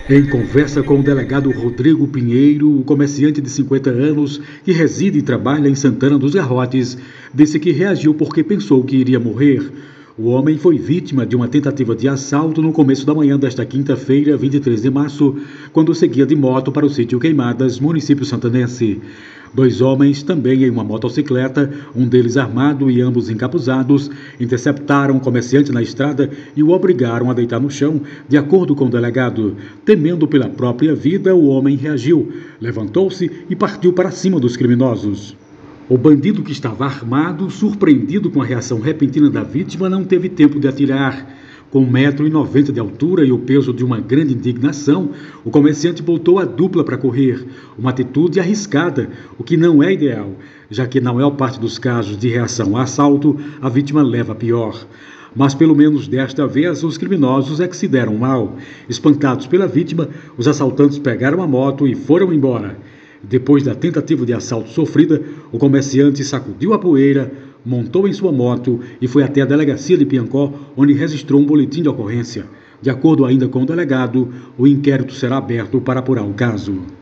Em conversa com o delegado Rodrigo Pinheiro, o comerciante de 50 anos, que reside e trabalha em Santana dos Garrotes, disse que reagiu porque pensou que iria morrer. O homem foi vítima de uma tentativa de assalto no começo da manhã desta quinta-feira, 23 de março, quando seguia de moto para o sítio Queimadas, município santanense. Dois homens, também em uma motocicleta, um deles armado e ambos encapuzados, interceptaram o comerciante na estrada e o obrigaram a deitar no chão, de acordo com o delegado. Temendo pela própria vida, o homem reagiu, levantou-se e partiu para cima dos criminosos. O bandido, que estava armado, surpreendido com a reação repentina da vítima, não teve tempo de atirar. Com 1,90 m de altura e o peso de uma grande indignação, o comerciante botou a dupla para correr, uma atitude arriscada, o que não é ideal, já que na maior parte dos casos de reação a assalto, a vítima leva a pior. Mas pelo menos desta vez os criminosos é que se deram mal. Espantados pela vítima, os assaltantes pegaram a moto e foram embora. Depois da tentativa de assalto sofrida, o comerciante sacudiu a poeira, montou em sua moto e foi até a delegacia de Piancó, onde registrou um boletim de ocorrência. De acordo ainda com o delegado, o inquérito será aberto para apurar o caso.